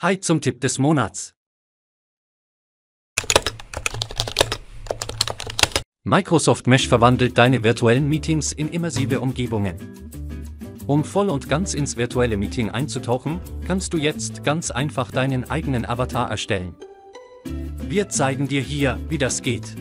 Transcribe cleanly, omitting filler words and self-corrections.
Hi zum Tipp des Monats. Microsoft Mesh verwandelt deine virtuellen Meetings in immersive Umgebungen. Um voll und ganz ins virtuelle Meeting einzutauchen, kannst du jetzt ganz einfach deinen eigenen Avatar erstellen. Wir zeigen dir hier, wie das geht.